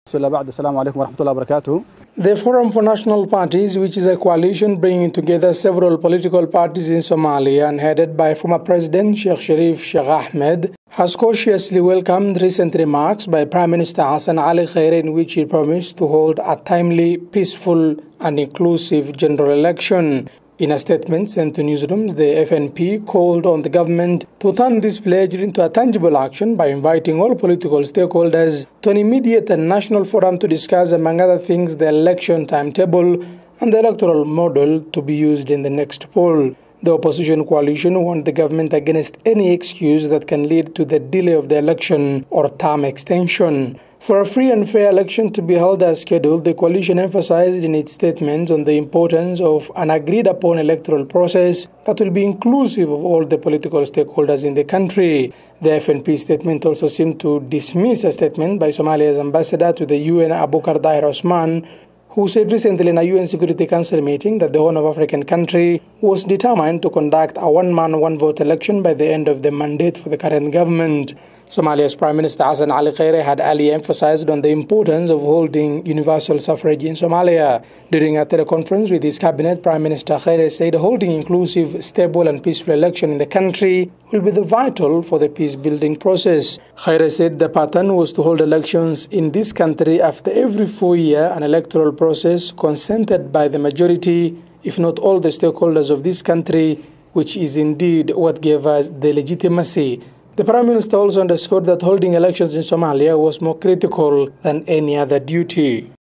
The Forum for National Parties, which is a coalition bringing together several political parties in Somalia and headed by former President Sheikh Sharif Sheikh Ahmed, has cautiously welcomed recent remarks by Prime Minister Hassan Ali Khaire in which he promised to hold a timely, peaceful and inclusive general election. In a statement sent to newsrooms, the FNP called on the government to turn this pledge into a tangible action by inviting all political stakeholders to an immediate and national forum to discuss, among other things, the election timetable and the electoral model to be used in the next poll. The opposition coalition warned the government against any excuse that can lead to the delay of the election or term extension. For a free and fair election to be held as scheduled, the coalition emphasized in its statements on the importance of an agreed-upon electoral process that will be inclusive of all the political stakeholders in the country. The FNP statement also seemed to dismiss a statement by Somalia's ambassador to the UN, Abukar Daher Osman, who said recently in a UN Security Council meeting that the Horn of African country was determined to conduct a one-man, one-vote election by the end of the mandate for the current government. Somalia's Prime Minister Hassan Ali Khaire had earlier emphasized on the importance of holding universal suffrage in Somalia. During a teleconference with his cabinet, Prime Minister Khaire said holding inclusive, stable and peaceful election in the country will be vital for the peace-building process. Khaire said the pattern was to hold elections in this country after every 4 years, an electoral process consented by the majority, if not all the stakeholders of this country, which is indeed what gave us the legitimacy. The Prime Minister also underscored that holding elections in Somalia was more critical than any other duty.